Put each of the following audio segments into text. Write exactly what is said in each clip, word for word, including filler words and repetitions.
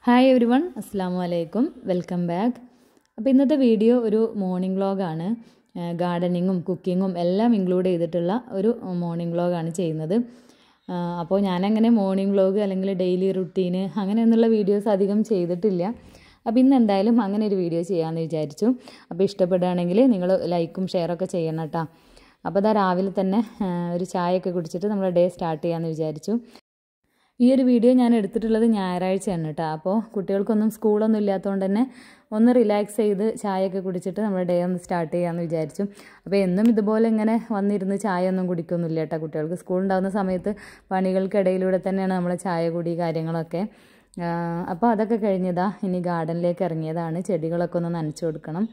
Hi every one, അസ്സാം വലൈക്കും, welcome back. അപ്പോൾ ഇന്നത്തെ വീഡിയോ ഒരു മോർണിംഗ് വ്ളോഗാണ്. ഗാർഡനിങ്ങും കുക്കിങ്ങും എല്ലാം ഇൻക്ലൂഡ് ചെയ്തിട്ടുള്ള ഒരു മോർണിംഗ് വ്ളോഗാണ് ചെയ്യുന്നത്. അപ്പോൾ ഞാനങ്ങനെ മോർണിംഗ് വ്ളോഗ് അല്ലെങ്കിൽ ഡെയിലി റുട്ടീന് അങ്ങനെയൊന്നുള്ള വീഡിയോസ് അധികം ചെയ്തിട്ടില്ല. അപ്പോൾ ഇന്ന് എന്തായാലും അങ്ങനെ ഒരു വീഡിയോ ചെയ്യാമെന്ന് വിചാരിച്ചു. അപ്പോൾ ഇഷ്ടപ്പെടുകയാണെങ്കിൽ നിങ്ങൾ ലൈക്കും ഷെയറൊക്കെ ചെയ്യണം കേട്ടോ. അപ്പോൾ അതാ രാവിലെ തന്നെ ഒരു ചായയൊക്കെ കുടിച്ചിട്ട് നമ്മൾ ഡേ സ്റ്റാർട്ട് ചെയ്യാമെന്ന് വിചാരിച്ചു. ഈ ഒരു വീഡിയോ ഞാൻ എടുത്തിട്ടുള്ളത് ഞായറാഴ്ചയാണ് കേട്ടോ. അപ്പോൾ കുട്ടികൾക്കൊന്നും സ്കൂളൊന്നും ഇല്ലാത്തതുകൊണ്ട് തന്നെ ഒന്ന് റിലാക്സ് ചെയ്ത് ചായയൊക്കെ കുടിച്ചിട്ട് നമ്മുടെ ഡേ ഒന്ന് സ്റ്റാർട്ട് ചെയ്യാമെന്ന് വിചാരിച്ചു. അപ്പോൾ എന്നും ഇതുപോലെ ഇങ്ങനെ വന്നിരുന്ന് ചായ ഒന്നും കുടിക്കൊന്നുമില്ല കേട്ടോ. കുട്ടികൾക്ക് സ്കൂൾ ഉണ്ടാകുന്ന സമയത്ത് പണികൾക്കിടയിലൂടെ തന്നെയാണ് നമ്മളെ ചായ കുടി കാര്യങ്ങളൊക്കെ. അപ്പോൾ അതൊക്കെ കഴിഞ്ഞതാ ഇനി ഗാർഡനിലേക്ക് ഇറങ്ങിയതാണ്. ചെടികളൊക്കെ ഒന്ന് നനച്ചു കൊടുക്കണം.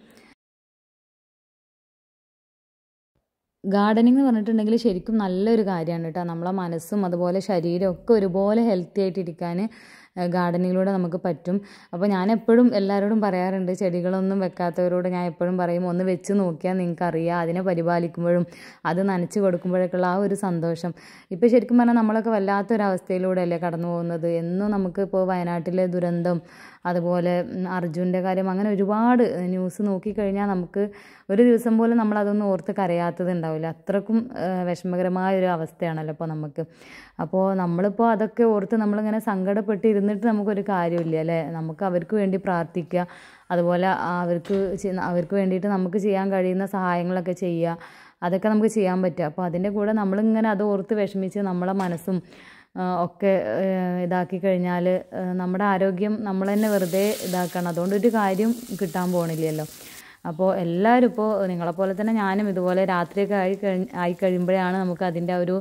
ഗാർഡനിങ് എന്ന് പറഞ്ഞിട്ടുണ്ടെങ്കിൽ ശരിക്കും നല്ലൊരു കാര്യമാണ് കേട്ടോ. നമ്മളെ മനസ്സും അതുപോലെ ശരീരവും ഒക്കെ ഒരുപോലെ ഹെൽത്തി ആയിട്ടിരിക്കാൻ ഗാർഡനിങ്ങിലൂടെ നമുക്ക് പറ്റും. അപ്പോൾ ഞാൻ എപ്പോഴും എല്ലാവരോടും പറയാറുണ്ട്, ചെടികളൊന്നും വെക്കാത്തവരോട് ഞാൻ എപ്പോഴും പറയും, ഒന്ന് വെച്ച് നോക്കിയാൽ നിങ്ങൾക്കറിയാം അതിനെ പരിപാലിക്കുമ്പോഴും അത് നനച്ച് കൊടുക്കുമ്പോഴൊക്കെയുള്ള ആ ഒരു സന്തോഷം. ഇപ്പോൾ ശരിക്കും പറഞ്ഞാൽ നമ്മളൊക്കെ വല്ലാത്തൊരവസ്ഥയിലൂടെയല്ലേ കടന്നു പോകുന്നത്. എന്നും നമുക്ക് ഇപ്പോൾ വയനാട്ടിലെ ദുരന്തം, അതുപോലെ അർജുൻ്റെ കാര്യം, അങ്ങനെ ഒരുപാട് ന്യൂസ് നോക്കിക്കഴിഞ്ഞാൽ നമുക്ക് ഒരു ദിവസം പോലും നമ്മളതൊന്നും ഓർത്ത് കരയാത്തത് ഉണ്ടാവില്ല. അത്രക്കും വിഷമകരമായ ഒരു അവസ്ഥയാണല്ലോ ഇപ്പോൾ നമുക്ക്. അപ്പോൾ നമ്മളിപ്പോൾ അതൊക്കെ ഓർത്ത് നമ്മളിങ്ങനെ സങ്കടപ്പെട്ട് ഇരുന്നിട്ട് നമുക്കൊരു കാര്യമില്ല അല്ലേ. നമുക്ക് അവർക്ക് വേണ്ടി പ്രാർത്ഥിക്കുക, അതുപോലെ അവർക്ക് അവർക്ക് വേണ്ടിയിട്ട് നമുക്ക് ചെയ്യാൻ കഴിയുന്ന സഹായങ്ങളൊക്കെ ചെയ്യുക, അതൊക്കെ നമുക്ക് ചെയ്യാൻ പറ്റുക. അപ്പോൾ അതിൻ്റെ കൂടെ നമ്മളിങ്ങനെ അത് ഓർത്ത് വിഷമിച്ച് നമ്മളെ മനസ്സും ഒക്കെ ഇതാക്കി കഴിഞ്ഞാൽ നമ്മുടെ ആരോഗ്യം നമ്മൾ തന്നെ വെറുതെ ഇതാക്കണം. അതുകൊണ്ടൊരു കാര്യം കിട്ടാൻ പോകണില്ലല്ലോ. അപ്പോൾ എല്ലാവരും ഇപ്പോൾ നിങ്ങളെപ്പോലെ തന്നെ ഞാനും ഇതുപോലെ രാത്രിയൊക്കെ ആയി കഴി ആയി കഴിയുമ്പോഴാണ് നമുക്ക് അതിൻ്റെ ഒരു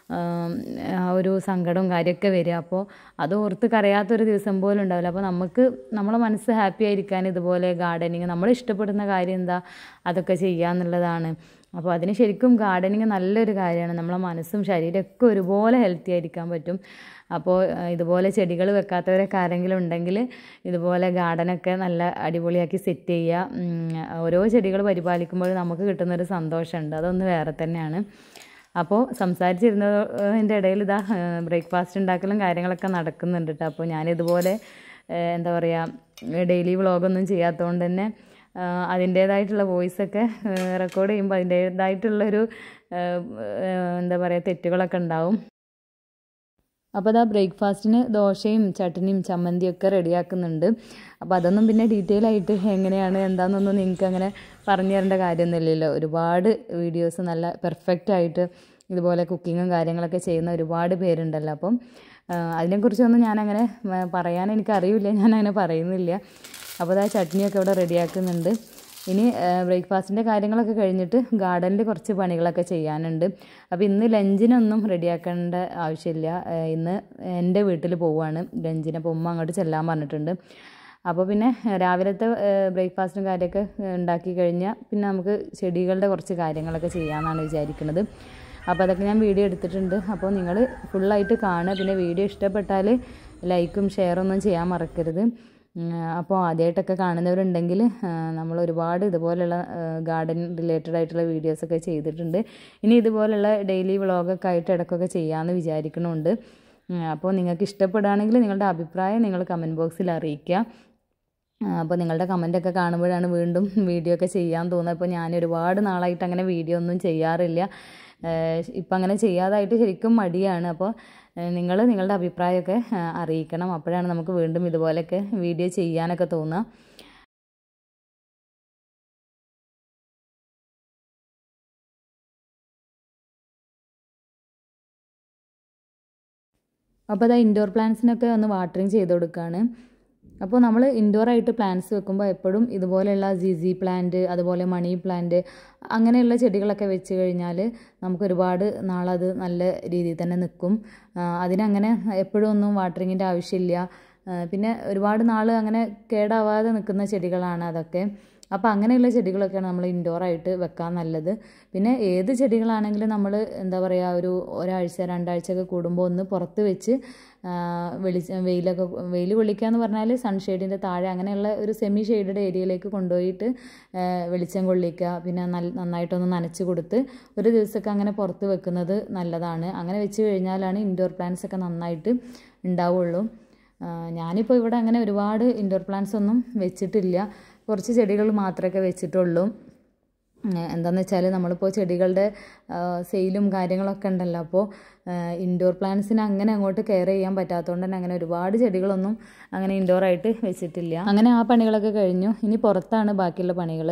ആ ഒരു സങ്കടവും കാര്യമൊക്കെ വരിക. അപ്പോൾ അത് ഓർത്ത് കരയാത്തൊരു ദിവസം പോലും ഉണ്ടാവില്ല. അപ്പോൾ നമുക്ക് നമ്മളെ മനസ്സ് ഹാപ്പി ആയിരിക്കാൻ ഇതുപോലെ ഗാർഡനിങ്, നമ്മൾ ഇഷ്ടപ്പെടുന്ന കാര്യം എന്താ അതൊക്കെ ചെയ്യുക എന്നുള്ളതാണ്. അപ്പോൾ അതിന് ശരിക്കും ഗാർഡനിങ് നല്ലൊരു കാര്യമാണ്. നമ്മളെ മനസ്സും ശരീരമൊക്കെ ഒരുപോലെ ഹെൽത്തി ആയിരിക്കാൻ പറ്റും. അപ്പോൾ ഇതുപോലെ ചെടികൾ വെക്കാത്തവരൊക്കെ ആരെങ്കിലും ഉണ്ടെങ്കിൽ ഇതുപോലെ ഗാർഡനൊക്കെ നല്ല അടിപൊളിയാക്കി സെറ്റ് ചെയ്യുക. ഓരോ ചെടികൾ പരിപാലിക്കുമ്പോൾ നമുക്ക് കിട്ടുന്നൊരു സന്തോഷമുണ്ട്, അതൊന്ന് വേറെ തന്നെയാണ്. അപ്പോൾ സംസാരിച്ചിരുന്നതിൻ്റെ ഇടയിൽ ഇതാ ബ്രേക്ക്ഫാസ്റ്റ് ഉണ്ടാക്കലും കാര്യങ്ങളൊക്കെ നടക്കുന്നുണ്ട് കേട്ടോ. അപ്പോൾ ഞാനിതുപോലെ എന്താ പറയുക ഡെയിലി വ്ളോഗൊന്നും ചെയ്യാത്തതുകൊണ്ട് തന്നെ അതിൻ്റേതായിട്ടുള്ള വോയിസൊക്കെ റെക്കോർഡ് ചെയ്യുമ്പോൾ അതിൻ്റേതായിട്ടുള്ളൊരു എന്താ പറയുക തെറ്റുകളൊക്കെ ഉണ്ടാവും. അപ്പോൾ അതാ ബ്രേക്ക്ഫാസ്റ്റിന് ദോശയും ചട്നിയും ചമ്മന്തിയൊക്കെ റെഡിയാക്കുന്നുണ്ട്. അപ്പോൾ അതൊന്നും പിന്നെ ഡീറ്റെയിൽ ആയിട്ട് എങ്ങനെയാണ് എന്താണെന്നൊന്നും നിങ്ങൾക്ക് അങ്ങനെ പറഞ്ഞു തരേണ്ട കാര്യമൊന്നുമില്ലല്ലോ. ഒരുപാട് വീഡിയോസ് നല്ല പെർഫെക്റ്റ് ആയിട്ട് ഇതുപോലെ കുക്കിങ്ങും കാര്യങ്ങളൊക്കെ ചെയ്യുന്ന ഒരുപാട് പേരുണ്ടല്ലോ. അപ്പം അതിനെക്കുറിച്ചൊന്നും ഞാനങ്ങനെ പറയാൻ എനിക്കറിയില്ല, ഞാനങ്ങനെ പറയുന്നില്ല. അപ്പോൾ അതാ ചട്നിയൊക്കെ ഇവിടെ റെഡിയാക്കുന്നുണ്ട്. ഇനി ബ്രേക്ക്ഫാസ്റ്റിൻ്റെ കാര്യങ്ങളൊക്കെ കഴിഞ്ഞിട്ട് ഗാർഡനിൽ കുറച്ച് പണികളൊക്കെ ചെയ്യാനുണ്ട്. അപ്പോൾ ഇന്ന് ലഞ്ചിനൊന്നും റെഡിയാക്കേണ്ട ആവശ്യമില്ല. ഇന്ന് എൻ്റെ വീട്ടിൽ പോവുകയാണ് ലഞ്ചിന്. അപ്പോൾ ഉമ്മ അങ്ങോട്ട് ചെല്ലാൻ പറഞ്ഞിട്ടുണ്ട്. അപ്പോൾ പിന്നെ രാവിലത്തെ ബ്രേക്ക്ഫാസ്റ്റും കാര്യമൊക്കെ ഉണ്ടാക്കി കഴിഞ്ഞാൽ പിന്നെ നമുക്ക് ചെടികളുടെ കുറച്ച് കാര്യങ്ങളൊക്കെ ചെയ്യാമെന്നാണ് വിചാരിക്കുന്നത്. അപ്പോൾ അതൊക്കെ ഞാൻ വീഡിയോ എടുത്തിട്ടുണ്ട്. അപ്പോൾ നിങ്ങൾ ഫുള്ളായിട്ട് കാണുക. പിന്നെ വീഡിയോ ഇഷ്ടപ്പെട്ടാൽ ലൈക്കും ഷെയറൊന്നും ചെയ്യാൻ മറക്കരുത്. അപ്പോൾ ആദ്യമായിട്ടൊക്കെ കാണുന്നവരുണ്ടെങ്കിൽ നമ്മൾ ഒരുപാട് ഇതുപോലെയുള്ള ഗാർഡൻ റിലേറ്റഡ് ആയിട്ടുള്ള വീഡിയോസൊക്കെ ചെയ്തിട്ടുണ്ട്. ഇനി ഇതുപോലെയുള്ള ഡെയിലി വ്ളോഗൊക്കെ ആയിട്ട് ഇടയ്ക്കൊക്കെ ചെയ്യാമെന്ന് വിചാരിക്കണമുണ്ട്. അപ്പോൾ നിങ്ങൾക്ക് ഇഷ്ടപ്പെടുകയാണെങ്കിൽ നിങ്ങളുടെ അഭിപ്രായം നിങ്ങൾ കമൻറ്റ് ബോക്സിൽ അറിയിക്കുക. അപ്പോൾ നിങ്ങളുടെ കമൻറ്റൊക്കെ കാണുമ്പോഴാണ് വീണ്ടും വീഡിയോ ഒക്കെ ചെയ്യാൻ തോന്നുന്നത്. അപ്പോൾ ഞാൻ ഒരുപാട് നാളായിട്ട് അങ്ങനെ വീഡിയോ ഒന്നും ചെയ്യാറില്ല. ഇപ്പം അങ്ങനെ ചെയ്യാതായിട്ട് ശരിക്കും മടിയാണ്. അപ്പോൾ നിങ്ങൾ നിങ്ങളുടെ അഭിപ്രായമൊക്കെ അറിയിക്കണം. അപ്പോഴാണ് നമുക്ക് വീണ്ടും ഇതുപോലെയൊക്കെ വീഡിയോ ചെയ്യാനൊക്കെ തോന്നുക. അപ്പോൾ അതാ ഇൻഡോർ പ്ലാന്റ്സിനൊക്കെ ഒന്ന് വാട്ടറിങ് ചെയ്ത് കൊടുക്കുകയാണ്. അപ്പോൾ നമ്മൾ ഇൻഡോറായിട്ട് പ്ലാന്റ്സ് വെക്കുമ്പോൾ എപ്പോഴും ഇതുപോലെയുള്ള ജിസി പ്ലാന്റ്, അതുപോലെ മണി പ്ലാന്റ്, അങ്ങനെയുള്ള ചെടികളൊക്കെ വെച്ച് കഴിഞ്ഞാൽ നമുക്ക് ഒരുപാട് നാളത് നല്ല രീതിയിൽ തന്നെ നിൽക്കും. അതിനങ്ങനെ എപ്പോഴും ഒന്നും വാട്ടറിങ്ങിൻ്റെ ആവശ്യമില്ല. പിന്നെ ഒരുപാട് നാൾ അങ്ങനെ കേടാവാതെ നിൽക്കുന്ന ചെടികളാണ് അതൊക്കെ. അപ്പോൾ അങ്ങനെയുള്ള ചെടികളൊക്കെയാണ് നമ്മൾ ഇൻഡോറായിട്ട് വെക്കാൻ നല്ലത്. പിന്നെ ഏത് ചെടികളാണെങ്കിലും നമ്മൾ എന്താ പറയുക ഒരു ഒരാഴ്ച രണ്ടാഴ്ചയൊക്കെ കൂടുമ്പോൾ ഒന്ന് പുറത്ത് വെച്ച് വെളിച്ച വെയിലൊക്കെ വെയിൽ കൊള്ളിക്കുക എന്ന് പറഞ്ഞാൽ സൺഷെയ്ഡിൻ്റെ താഴെ അങ്ങനെയുള്ള ഒരു സെമി ഷെയ്ഡഡ് ഏരിയയിലേക്ക് കൊണ്ടുപോയിട്ട് വെളിച്ചം കൊള്ളിക്കുക. പിന്നെ നല്ല നന്നായിട്ടൊന്ന് നനച്ച് കൊടുത്ത് ഒരു ദിവസമൊക്കെ അങ്ങനെ പുറത്ത് വെക്കുന്നത് നല്ലതാണ്. അങ്ങനെ വെച്ച് കഴിഞ്ഞാലാണ് ഇൻഡോർ പ്ലാന്റ്സ് ഒക്കെ നന്നായിട്ട് ഉണ്ടാവുള്ളൂ. ഞാനിപ്പോൾ ഇവിടെ അങ്ങനെ ഒരുപാട് ഇൻഡോർ പ്ലാന്റ്സ് ഒന്നും വെച്ചിട്ടില്ല, കുറച്ച് ചെടികൾ മാത്രമേ വെച്ചിട്ടുള്ളൂ. എന്താണെന്ന് വെച്ചാൽ നമ്മളിപ്പോൾ ചെടികളുടെ സെയിലും കാര്യങ്ങളൊക്കെ ഉണ്ടല്ലോ, അപ്പോൾ ഇൻഡോർ പ്ലാന്റ്സിന് അങ്ങനെ അങ്ങോട്ട് കെയർ ചെയ്യാൻ പറ്റാത്തതുകൊണ്ട് തന്നെ അങ്ങനെ ഒരുപാട് ചെടികളൊന്നും അങ്ങനെ ഇൻഡോറായിട്ട് വെച്ചിട്ടില്ല. അങ്ങനെ ആ പണികളൊക്കെ കഴിഞ്ഞു. ഇനി പുറത്താണ് ബാക്കിയുള്ള പണികൾ.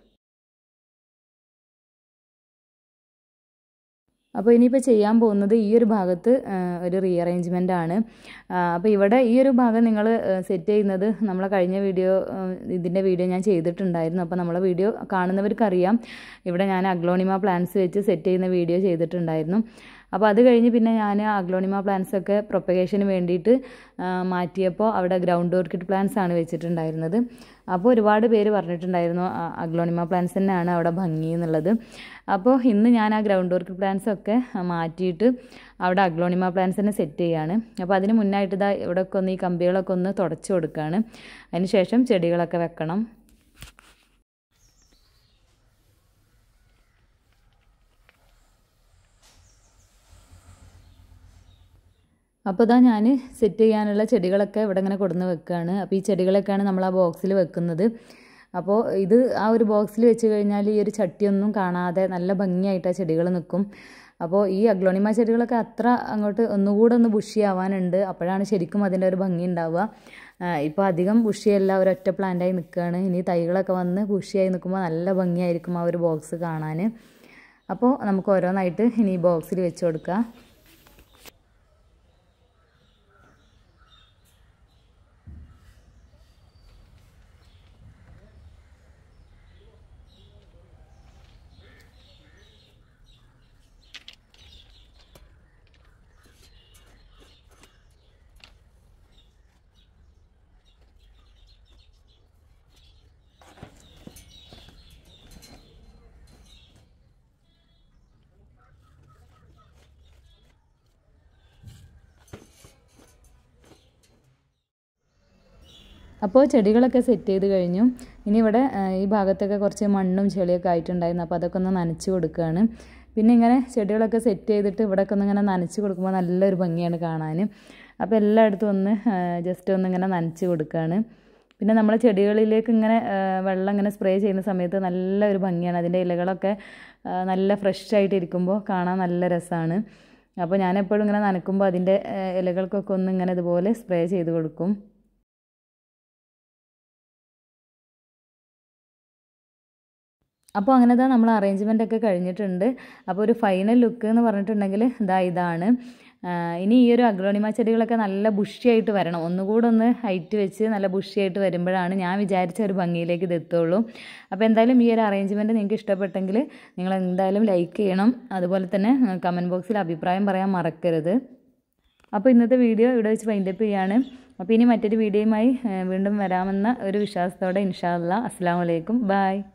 അപ്പോൾ ഇനിയിപ്പോൾ ചെയ്യാൻ പോകുന്നത് ഈ ഒരു ഭാഗത്ത് ഒരു റീഅറേഞ്ച്മെൻ്റ് ആണ്. അപ്പോൾ ഇവിടെ ഈ ഒരു ഭാഗം നിങ്ങൾ സെറ്റ് ചെയ്യുന്നത് നമ്മളെ കഴിഞ്ഞ വീഡിയോ ഇതിൻ്റെ വീഡിയോ ഞാൻ ചെയ്തിട്ടുണ്ടായിരുന്നു. അപ്പോൾ നമ്മളെ വീഡിയോ കാണുന്നവർക്കറിയാം, ഇവിടെ ഞാൻ അഗ്ലോണിമ പ്ലാന്റ്സ് വെച്ച് സെറ്റ് ചെയ്യുന്ന വീഡിയോ ചെയ്തിട്ടുണ്ടായിരുന്നു. അപ്പോൾ അത് കഴിഞ്ഞ് പിന്നെ ഞാൻ അഗ്ലോണിമ പ്ലാന്റ്സ് ഒക്കെ പ്രൊപ്പഗേഷന് വേണ്ടിയിട്ട് മാറ്റിയപ്പോൾ അവിടെ ഗ്രൗണ്ട് ഓർക്കിഡ് പ്ലാന്റ്സ് ആണ് വെച്ചിട്ടുണ്ടായിരുന്നത്. അപ്പോൾ ഒരുപാട് പേര് പറഞ്ഞിട്ടുണ്ടായിരുന്നു അഗ്ലോണിമ പ്ലാന്റ്സ് തന്നെയാണ് അവിടെ ഭംഗി എന്നുള്ളത്. അപ്പോൾ ഇന്ന് ഞാൻ ആ ഗ്രൗണ്ട് ഓർക്കിഡ് പ്ലാന്റ്സ് ഒക്കെ മാറ്റിയിട്ട് അവിടെ അഗ്ലോണിമ പ്ലാന്റ്സ് തന്നെ സെറ്റ് ചെയ്യുകയാണ്. അപ്പോൾ അതിന് മുന്നായിട്ട് ഇതാ ഇവിടെയൊക്കെ ഒന്ന് ഈ കമ്പികളൊക്കെ ഒന്ന് തുടച്ച് കൊടുക്കുകയാണ്. അതിന് ശേഷം ചെടികളൊക്കെ വെക്കണം. അപ്പോൾ ഇതാ ഞാൻ സെറ്റ് ചെയ്യാനുള്ള ചെടികളൊക്കെ ഇവിടെ ഇങ്ങനെ കൊടുന്ന് വെക്കുകയാണ്. അപ്പോൾ ഈ ചെടികളൊക്കെയാണ് നമ്മൾ ആ ബോക്സിൽ വെക്കുന്നത്. അപ്പോൾ ഇത് ആ ഒരു ബോക്സിൽ വെച്ച് കഴിഞ്ഞാൽ ഈ ഒരു ചട്ടിയൊന്നും കാണാതെ നല്ല ഭംഗിയായിട്ട് ആ ചെടികൾ നിൽക്കും. അപ്പോൾ ഈ അഗ്ലോണിമ ചെടികളൊക്കെ അത്ര അങ്ങോട്ട് ഒന്നുകൂടെ ഒന്ന് ബുഷി ആവാനുണ്ട്, അപ്പോഴാണ് ശരിക്കും അതിൻ്റെ ഒരു ഭംഗി ഉണ്ടാവുക. ഇപ്പോൾ അധികം ബുഷിയല്ല, ഒരൊറ്റ പ്ലാന്റായി നിൽക്കുകയാണ്. ഇനി തൈകളൊക്കെ വന്ന് ബുഷിയായി നിൽക്കുമ്പോൾ നല്ല ഭംഗിയായിരിക്കും ആ ഒരു ബോക്സ് കാണാൻ. അപ്പോൾ നമുക്ക് ഓരോന്നായിട്ട് ഇനി ഈ ബോക്സിൽ വെച്ച് കൊടുക്കുക. അപ്പോൾ ചെടികളൊക്കെ സെറ്റ് ചെയ്ത് കഴിഞ്ഞു. ഇനി ഇവിടെ ഈ ഭാഗത്തൊക്കെ കുറച്ച് മണ്ണും ചെളിയൊക്കെ ആയിട്ടുണ്ടായിരുന്നു, അപ്പോൾ അതൊക്കെ ഒന്ന് നനച്ച് കൊടുക്കുകയാണ്. പിന്നെ ഇങ്ങനെ ചെടികളൊക്കെ സെറ്റ് ചെയ്തിട്ട് ഇവിടെയൊക്കെ ഒന്ന് ഇങ്ങനെ നനച്ച് കൊടുക്കുമ്പോൾ നല്ലൊരു ഭംഗിയാണ് കാണാൻ. അപ്പോൾ എല്ലായിടത്തും ഒന്ന് ജസ്റ്റ് ഒന്ന് ഇങ്ങനെ നനച്ച് കൊടുക്കുകയാണ്. പിന്നെ നമ്മൾ ചെടികളിലേക്ക് ഇങ്ങനെ വെള്ളം ഇങ്ങനെ സ്പ്രേ ചെയ്യുന്ന സമയത്ത് നല്ലൊരു ഭംഗിയാണ്. അതിൻ്റെ ഇലകളൊക്കെ നല്ല ഫ്രഷ് ആയിട്ട് ഇരിക്കുമ്പോൾ കാണാൻ നല്ല രസമാണ്. അപ്പോൾ ഞാനെപ്പോഴും ഇങ്ങനെ നനയ്ക്കുമ്പോൾ അതിൻ്റെ ഇലകൾക്കൊക്കെ ഒന്ന് ഇങ്ങനെ ഇതുപോലെ സ്പ്രേ ചെയ്ത് കൊടുക്കും. അപ്പോൾ അങ്ങനെ ഇതാ നമ്മൾ അറേഞ്ച്മെൻ്റ് ഒക്കെ കഴിഞ്ഞിട്ടുണ്ട്. അപ്പോൾ ഒരു ഫൈനൽ ലുക്ക് എന്ന് പറഞ്ഞിട്ടുണ്ടെങ്കിൽ ഇതാ ഇതാണ്. ഇനി ഈ ഒരു അഗ്ലോണിമ ചെടികളൊക്കെ നല്ല ബുഷിയായിട്ട് വരണം, ഒന്നുകൂടെ ഒന്ന് ഹൈറ്റ് വെച്ച് നല്ല ബുഷിയായിട്ട് വരുമ്പോഴാണ് ഞാൻ വിചാരിച്ച ഒരു ഭംഗിയിലേക്ക് ഇത് എത്തുള്ളൂ. അപ്പോൾ എന്തായാലും ഈ ഒരു അറേഞ്ച്മെൻറ്റ് നിങ്ങൾക്ക് ഇഷ്ടപ്പെട്ടെങ്കിൽ നിങ്ങൾ എന്തായാലും ലൈക്ക് ചെയ്യണം, അതുപോലെ തന്നെ കമൻറ്റ് ബോക്സിൽ അഭിപ്രായം പറയാൻ മറക്കരുത്. അപ്പോൾ ഇന്നത്തെ വീഡിയോ ഇവിടെ വെച്ച് വൈൻഡപ്പ് ചെയ്യാണ്. അപ്പോൾ ഇനി മറ്റൊരു വീഡിയോയുമായി വീണ്ടും വരാമെന്ന ഒരു വിശ്വാസത്തോടെ ഇൻഷാ അല്ലാഹ്. അസ്സലാമു അലൈക്കും, ബൈ.